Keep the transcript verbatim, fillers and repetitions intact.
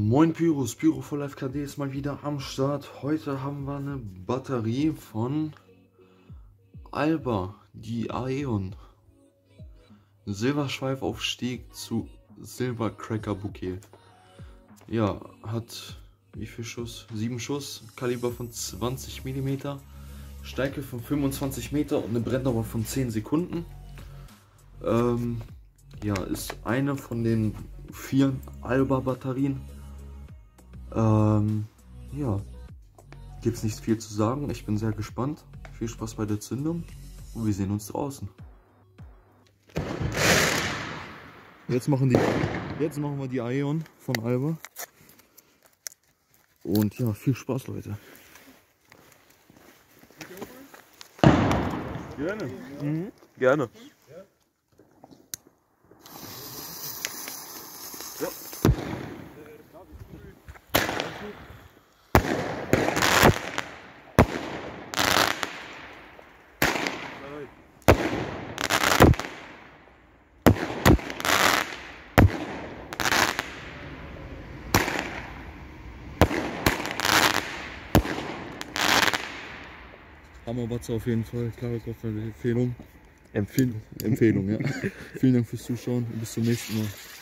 Moin Pyros, Pyro for Life K D ist mal wieder am Start. Heute haben wir eine Batterie von Alba, die Aeon. Silberschweifaufstieg zu Silbercracker Bouquet. Ja, hat wie viel Schuss? sieben Schuss, Kaliber von zwanzig Millimeter, Stärke von fünfundzwanzig Meter und eine Brenndauer von zehn Sekunden. Ähm, ja, ist eine von den vier Alba Batterien. Ähm, ja, gibt es nicht viel zu sagen. Ich bin sehr gespannt. Viel Spaß bei der Zündung und wir sehen uns draußen. Jetzt machen, die, jetzt machen wir die Aeon von Alba. Und ja, viel Spaß, Leute. Gerne. Mhm. Gerne. Ja. Hammerbatze auf jeden Fall, klare Kopfempfehlung. Empfehlung. Empfehlung, ja. Vielen Dank fürs Zuschauen und bis zum nächsten Mal.